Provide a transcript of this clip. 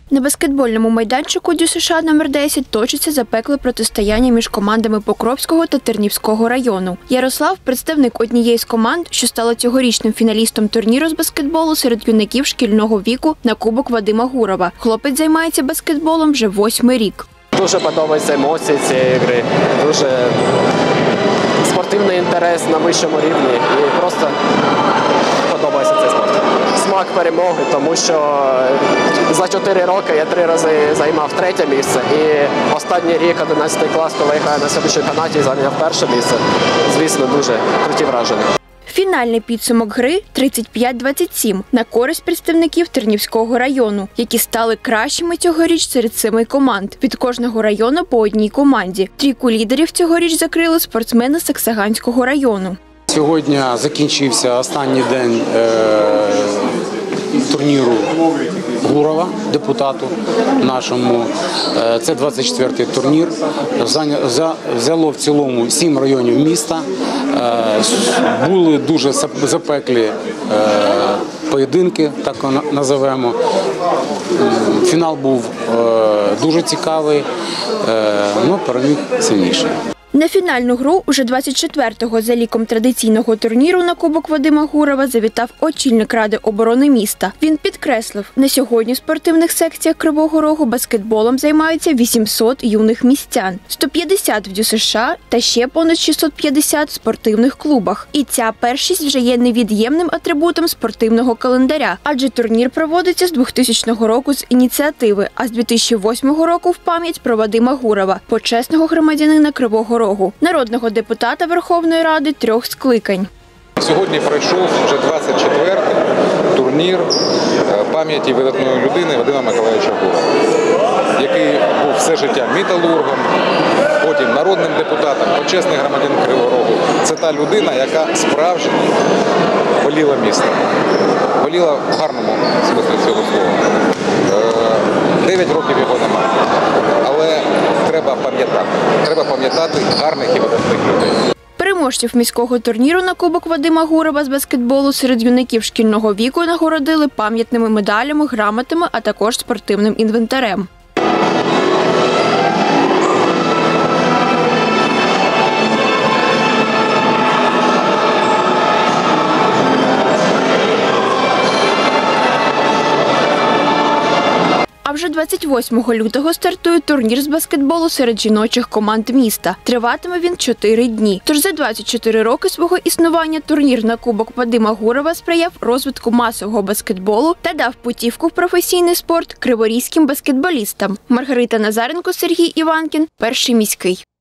На баскетбольному майданчику ДЮСШ номер 10 точиться запекле протистояння між командами Покровського та Тернівського району. Ярослав – представник однієї з команд, що стала цьогорічним фіналістом турніру з баскетболу серед юнаків шкільного віку на Кубок Вадима Гурова. Хлопець займається баскетболом вже 8-й рік. Дуже подобаються емоції цієї гри, дуже спортивний інтерес на вищому рівні і просто подобається цей спорт. Смак перемоги, тому що за 4 роки я 3 рази займав 3-те місце і останній рік, 11 клас, коли я граю на цьому чемпіонаті, зайняв 1-те місце. Звісно, дуже круті враження. Фінальний підсумок гри – 35-27 на користь представників Тернівського району, які стали кращими цьогоріч серед 7 команд. Від кожного району по одній команді. Трійку лідерів цьогоріч закрили спортсмени Саксаганського району. Сьогодні закінчився останній день турніру Гурова, депутату нашому. Це 24-й турнір. Взяло в цілому 7 районів міста. Були дуже запеклі поєдинки, так називаємо. Фінал був дуже цікавий, але переміг сильніший. На фінальну гру уже 24-го за ліком традиційного турніру на Кубок Вадима Гурова завітав очільник Ради оборони міста. Він підкреслив, на сьогодні в спортивних секціях Кривого Рогу баскетболом займаються 800 юних містян, 150 в ДЮСШ та ще понад 650 в спортивних клубах. І ця першість вже є невід'ємним атрибутом спортивного календаря, адже турнір проводиться з 2000 року з ініціативи, а з 2008 року в пам'ять про Вадима Гурова, почесного громадянина Кривого Рогу. Народного депутата Верховної Ради 3 скликань. Сьогодні пройшов вже 24-й турнір пам'яті видатної людини Вадима Миколайовича Гурова, який був все життя металургом, потім народним депутатом, почесний громадянин Кривого Рогу. Це та людина, яка справжньо боліла місто. Боліла в гарному смислі цього слова. 9 років його немає. Але треба пам'ятати гарних і видатних людей. Переможців міського турніру на Кубок Вадима Гурова з баскетболу серед юнаків шкільного віку нагородили пам'ятними медалями, грамотами, а також спортивним інвентарем. А вже 28 лютого стартує турнір з баскетболу серед жіночих команд міста. Триватиме він 4 дні. Тож за 24 роки свого існування турнір на Кубок Вадима Гурова сприяв розвитку масового баскетболу та дав путівку в професійний спорт криворізьким баскетболістам. Маргарита Назаренко, Сергій Іванкін, Перший міський.